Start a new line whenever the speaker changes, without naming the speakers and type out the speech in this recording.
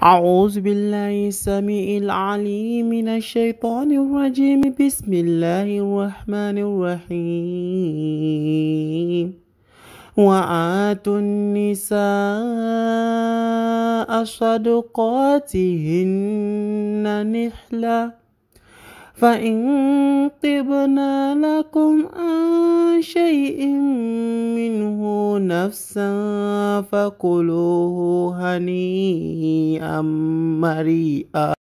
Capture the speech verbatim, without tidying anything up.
أعوذ بالله السميع العليم من الشيطان الرجيم. بسم الله الرحمن الرحيم. وآتوا النساء صدقاتهن نحلة فإن طبن لكم عن شيء منه نفسا فكلوه هنيئا مريئا.